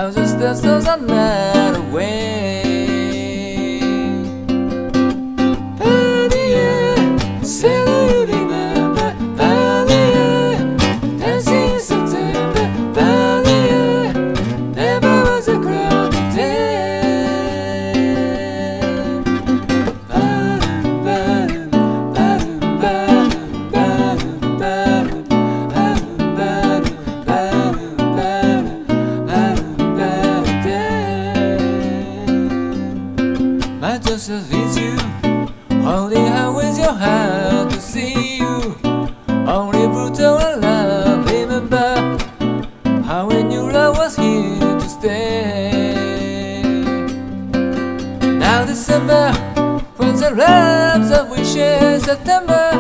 How just the stars are not away. Say you remember, dancing in September, never was a cloudy day. My just with you, holding hand with your heart to see you. Only brutal and love, remember how we knew love was here to stay. Now December, when the loves that we share September.